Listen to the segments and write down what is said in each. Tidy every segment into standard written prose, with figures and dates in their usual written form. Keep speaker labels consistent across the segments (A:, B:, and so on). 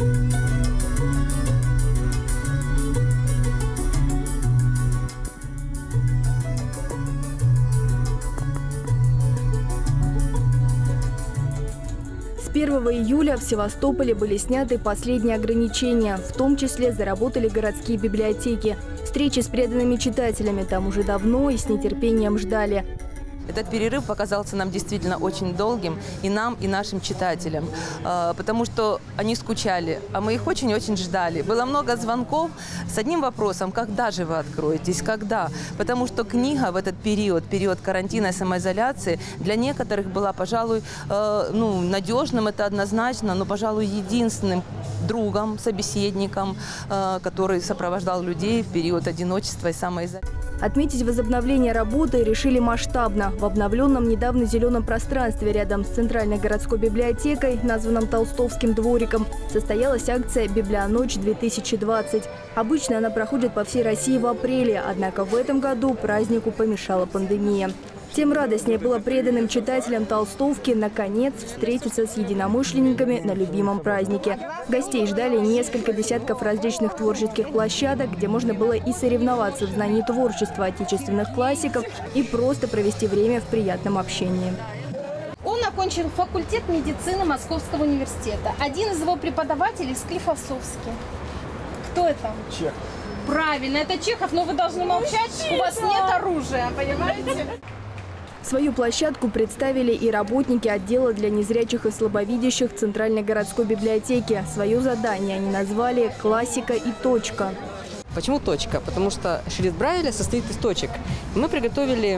A: С 1 июля в Севастополе были сняты последние ограничения. В том числе заработали городские библиотеки. Встречи с преданными читателями там уже давно и с нетерпением ждали.
B: Этот перерыв показался нам действительно очень долгим, и нам, и нашим читателям, потому что они скучали, а мы их очень-очень ждали. Было много звонков с одним вопросом: когда же вы откроетесь, когда? Потому что книга в этот период карантина и самоизоляции, для некоторых была, пожалуй, надежным, это однозначно, но, пожалуй, единственным другом, собеседником, который сопровождал людей в период одиночества и самоизоляции.
A: Отметить возобновление работы решили масштабно. В обновленном недавно зеленом пространстве рядом с Центральной городской библиотекой, названном Толстовским двориком, состоялась акция «Библионочь-2020». Обычно она проходит по всей России в апреле, однако в этом году празднику помешала пандемия. Тем радостнее было преданным читателям Толстовки наконец встретиться с единомышленниками на любимом празднике. Гостей ждали несколько десятков различных творческих площадок, где можно было и соревноваться в знании творчества отечественных классиков, и просто провести время в приятном общении.
C: Он окончил факультет медицины Московского университета. Один из его преподавателей – Склифосовский. Кто это? Чехов. Правильно, это Чехов, но вы должны молчать, у вас нет оружия, понимаете?
A: Свою площадку представили и работники отдела для незрячих и слабовидящих Центральной городской библиотеки. Свое задание они назвали «Классика и точка».
D: Почему точка? Потому что шрифт Брайля состоит из точек. Мы приготовили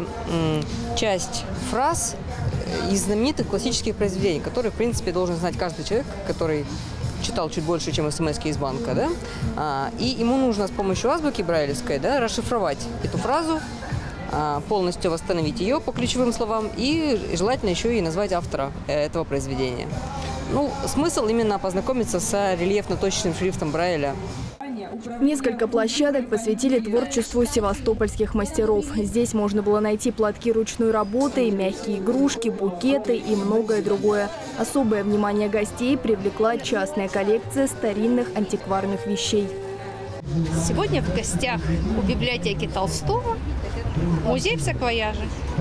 D: часть фраз из знаменитых классических произведений, которые, в принципе, должен знать каждый человек, который читал чуть больше, чем смс-ки из банка. Да? И ему нужно с помощью азбуки брайлевской, да, расшифровать эту фразу, полностью восстановить ее по ключевым словам и желательно еще и назвать автора этого произведения. Смысл именно познакомиться с рельефно-точечным шрифтом Брайля.
A: Несколько площадок посвятили творчеству севастопольских мастеров. Здесь можно было найти платки ручной работы, мягкие игрушки, букеты и многое другое. Особое внимание гостей привлекла частная коллекция старинных антикварных вещей.
E: Сегодня в гостях у библиотеки Толстого музей в саквояже.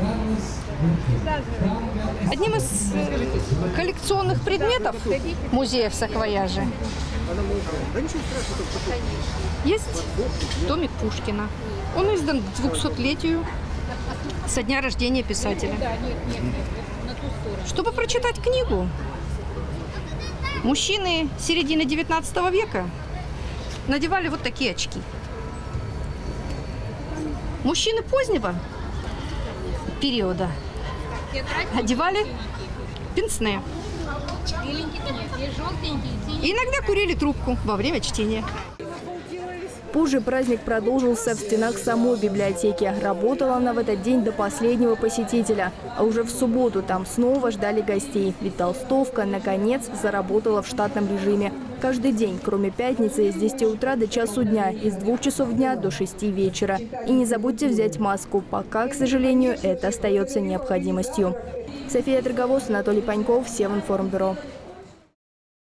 E: Одним из коллекционных предметов музея в саквояже есть томик Пушкина. Он издан к 200-летию со дня рождения писателя. Чтобы прочитать книгу, мужчины середины 19 века надевали вот такие очки. Мужчины позднего периода одевали пенсне. И иногда курили трубку во время чтения.
A: Позже праздник продолжился в стенах самой библиотеки. Работала она в этот день до последнего посетителя. А уже в субботу там снова ждали гостей. Ведь Толстовка, наконец, заработала в штатном режиме. Каждый день, кроме пятницы, с 10 утра до часу дня, и с 2 часов дня до 6 вечера. И не забудьте взять маску. Пока, к сожалению, это остается необходимостью. София Драгавоз, Анатолий Паньков, Севинформбюро.